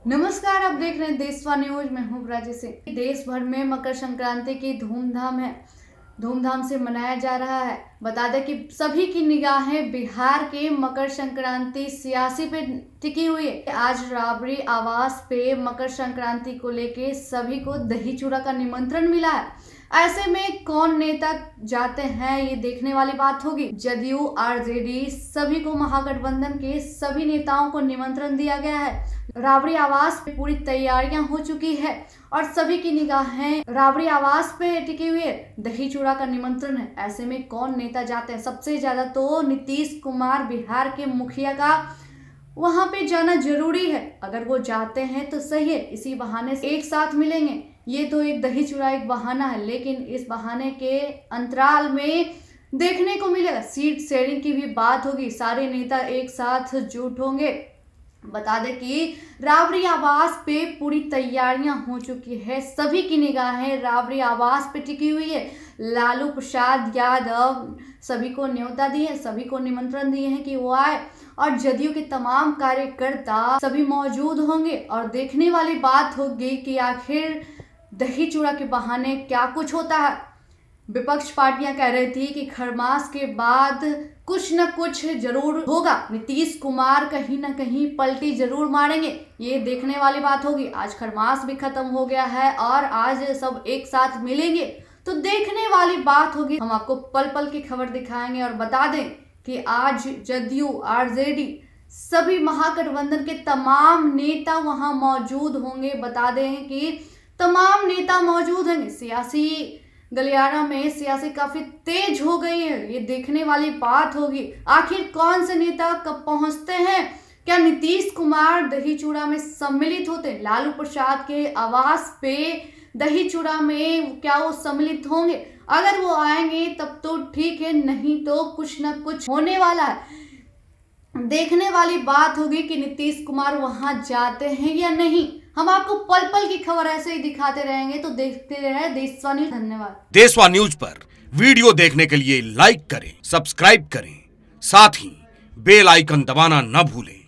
नमस्कार, आप देख रहे हैं देशवा न्यूज। मैं हूँ राजे से। देश भर में मकर संक्रांति की धूमधाम से मनाया जा रहा है। बता दें कि सभी की निगाहें बिहार के मकर संक्रांति सियासी पे टिकी हुई है। आज राबड़ी आवास पे मकर संक्रांति को लेके सभी को दही चूड़ा का निमंत्रण मिला है। ऐसे में कौन नेता जाते हैं ये देखने वाली बात होगी। जदयू, आरजेडी सभी को महागठबंधन के सभी नेताओं को निमंत्रण दिया गया है। राबड़ी आवास पे पूरी तैयारियां हो चुकी है और सभी की निगाहें राबड़ी आवास पे टिकी हुई है। दही चूड़ा का निमंत्रण है। ऐसे में कौन नेता जाते हैं? सबसे ज्यादा तो नीतीश कुमार बिहार के मुखिया का वहां पे जाना जरूरी है। अगर वो जाते हैं तो सही है, इसी बहाने से एक साथ मिलेंगे। ये तो एक दही चूड़ा एक बहाना है, लेकिन इस बहाने के अंतराल में देखने को मिलेगा सीट शेयरिंग की भी बात होगी। सारे नेता एक साथ जुट होंगे। बता दें कि राबड़ी आवास पे पूरी तैयारियां हो चुकी है। सभी की निगाहें राबड़ी आवास पे टिकी हुई है। लालू प्रसाद यादव सभी को न्योता दिए, सभी को निमंत्रण दिए हैं कि वो आए और जदयू के तमाम कार्यकर्ता सभी मौजूद होंगे। और देखने वाली बात होगी कि आखिर दही चूड़ा के बहाने क्या कुछ होता है। विपक्ष पार्टियां कह रही थी कि खरमास के बाद कुछ न कुछ जरूर होगा। नीतीश कुमार कहीं ना कहीं पलटी जरूर मारेंगे। ये देखने वाली बात होगी। आज खरमास भी खत्म हो गया है और आज सब एक साथ मिलेंगे, तो देखने वाली बात होगी। हम आपको पल पल की खबर दिखाएंगे और बता दें कि आज जदयू, आरजेडी सभी महागठबंधन के तमाम नेता वहां मौजूद होंगे। बता दें कि तमाम नेता मौजूद हैं। सियासी गलियारा में सियासी काफी तेज हो गई है। ये देखने वाली बात होगी आखिर कौन से नेता कब पहुंचते हैं। क्या नीतीश कुमार दही चूड़ा में सम्मिलित होते? लालू प्रसाद के आवास पे दही चूड़ा में क्या वो सम्मिलित होंगे? अगर वो आएंगे तब तो ठीक है, नहीं तो कुछ ना कुछ होने वाला है। देखने वाली बात होगी कि नीतीश कुमार वहां जाते हैं या नहीं। हम आपको पल पल की खबर ऐसे ही दिखाते रहेंगे, तो देखते रहे देशवा न्यूज। धन्यवाद। देशवा न्यूज पर वीडियो देखने के लिए लाइक करें, सब्सक्राइब करें, साथ ही बेल आइकन दबाना न भूलें।